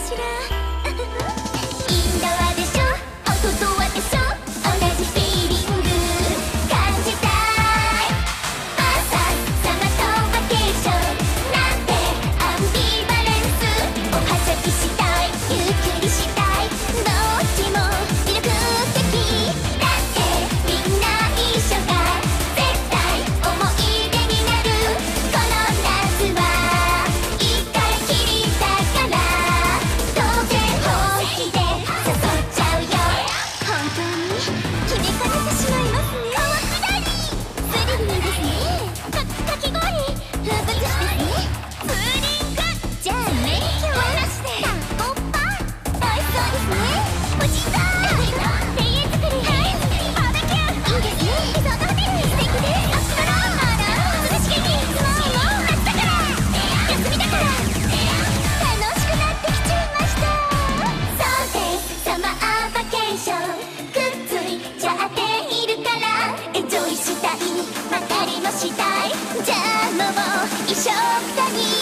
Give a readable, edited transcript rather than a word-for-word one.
しら。インドアでしょ、アウトドアでしょ、同じフィーリング感じたい。朝サマとバケーションなんてアンビバレンス。おはしゃぎしたい、ゆっくりしたい、どっちも魅力的だって。みんな一緒が絶対思い出になる。この夏は一回きりだから当然本気で誘っちゃうよ。本当に決めかねてしまいますね。川下りスリリングですね。かき氷風物詩ですね。ツーリングじゃあ免許はなしでタコパ美味しそうですね。おじさん庭園作り、バーベキューいいですね。リゾートホテル素敵です。アストロあら涼しげにもう夏だから休みだから楽しくなってきちゃいました。そうですサマーバケーションくっついちゃっているからエンジョイしたい、まかりもしたい。じゃあもう一緒だに